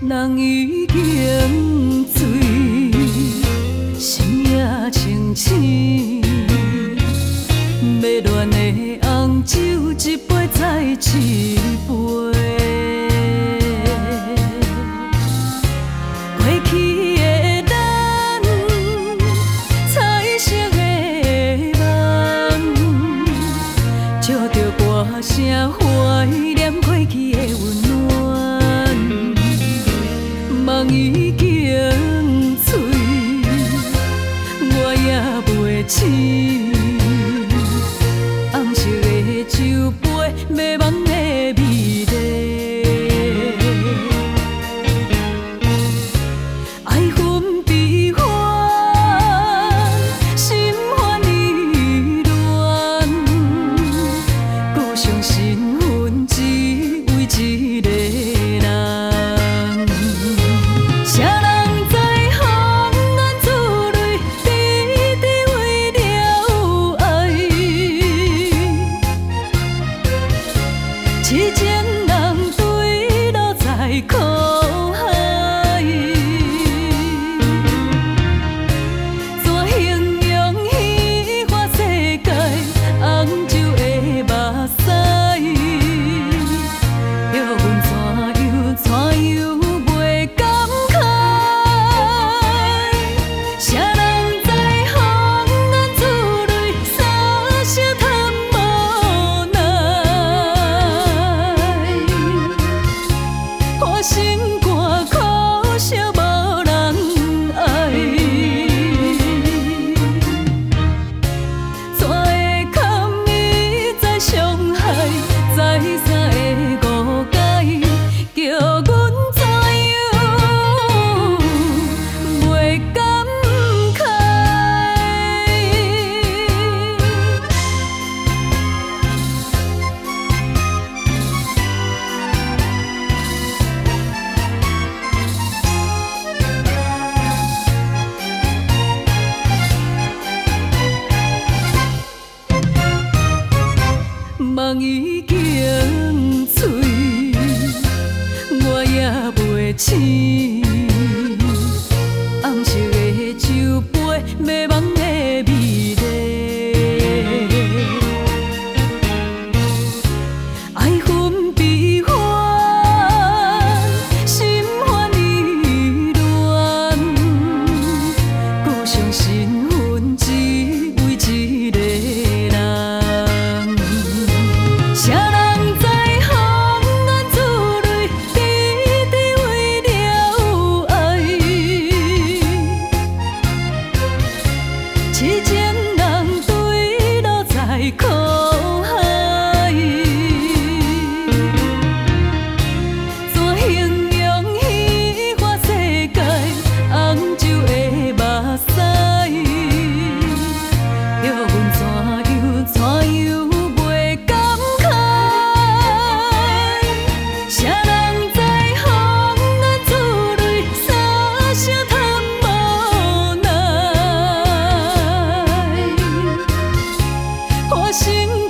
人已经醉，心也清醒。要恋的红酒一杯再一杯，过去的咱，彩色的梦，借着歌声怀念过去的温暖。梦已经碎，我也袂醒。红色的酒杯，迷茫的美丽。爱恨悲欢，心烦意乱，搁伤身份只为一个人。谁人知风眼珠泪，滴滴为了爱。痴情人坠落在苦海，怎形容虚幻世界？红酒的目屎，叫阮怎样袂感慨？谁人知风眼珠泪，三声叹无奈。我心肝苦惜无人爱，怎会堪伊再伤害？再三的误解，叫阮怎样袂感慨？梦已经碎，我也袂醒。红色的酒杯，迷茫的美丽。爱恨悲欢，心烦意乱，搁伤身份只为一个人。谁人知风眼珠泪，滴滴为了爱。痴情人坠落在苦海，怎形容虚幻世界？红酒的目屎，叫阮怎样袂感慨？谁人知风眼珠泪，三声叹无奈。我心